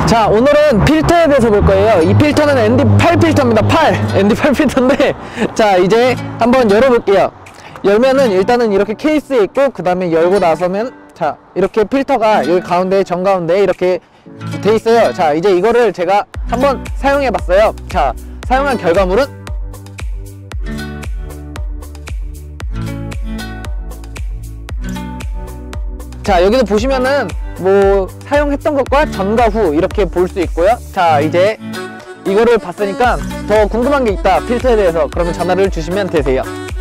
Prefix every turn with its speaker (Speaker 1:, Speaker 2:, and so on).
Speaker 1: 자, 오늘은 필터에 대해서 볼 거예요. 이 필터는 ND8 필터입니다. ND8 필터인데, 자, 이제 한번 열어볼게요. 열면은 일단은 이렇게 케이스에 있고, 그 다음에 열고 나서면, 자, 이렇게 필터가 여기 가운데, 정가운데 이렇게 돼 있어요. 자, 이제 이거를 제가 한번 사용해 봤어요. 자, 사용한 결과물은 자, 여기도 보시면은 뭐 사용했던 것과 전과 후 이렇게 볼 수 있고요. 자, 이제 이거를 봤으니까 더 궁금한 게 있다, 필터에 대해서. 그러면 전화를 주시면 되세요.